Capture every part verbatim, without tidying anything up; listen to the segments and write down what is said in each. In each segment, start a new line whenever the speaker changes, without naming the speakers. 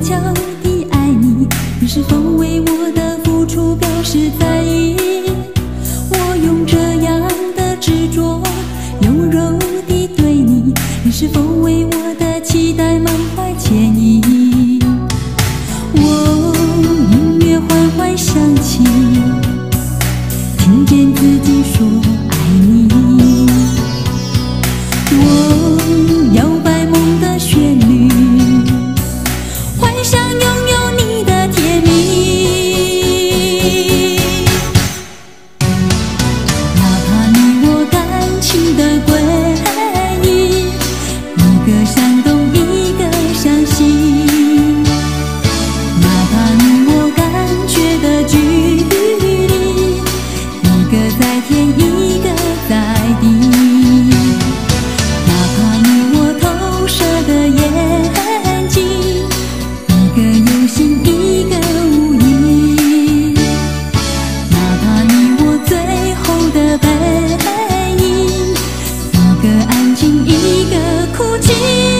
悄地爱你，你是否为我的付出表示在意？我用这样的执着，温柔地对你，你是否为我的期待满怀歉意？我音乐缓缓响起，听见自己说爱你。我摇摆梦的旋律，幻想拥有你的甜蜜。哪怕你我感情的轨迹，一个闪动一个伤心，哪怕你我感觉的距离，一个在天一个在地，哪怕你我投射的眼睛，一个有心一个无意，哪怕你我最后的背影，一个安静一个哭泣。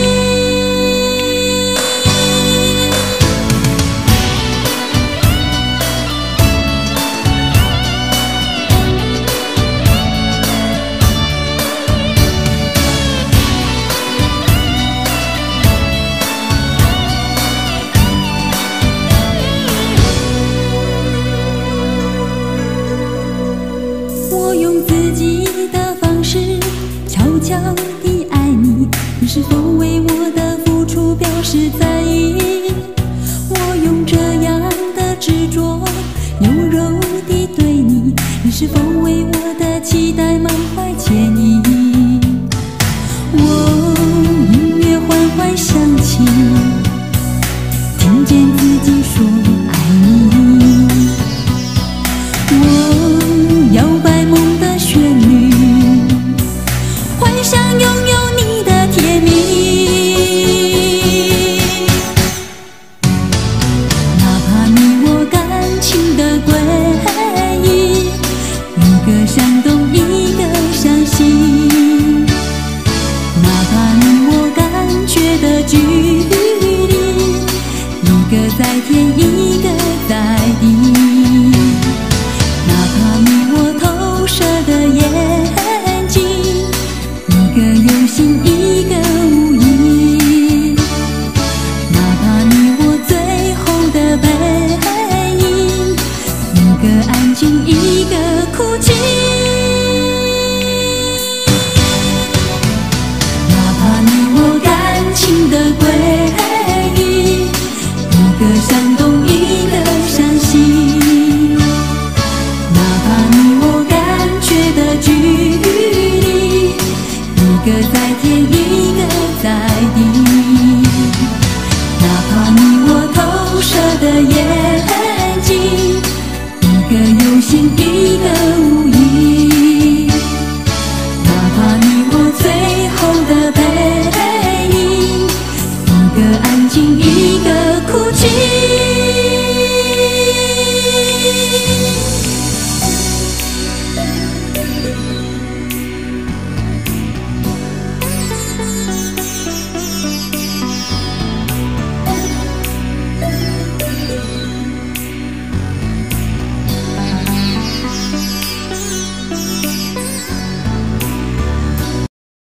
我用自己的方式悄悄地爱你，你是否为我的付出表示在意？我用这样的执着，温柔地对你，你是否为我的期待满怀歉意？我音乐缓缓响起，听见自己说爱你。我摇摆梦的旋律，幻想拥有你的甜蜜。哪怕你我感情的轨迹，一个闪动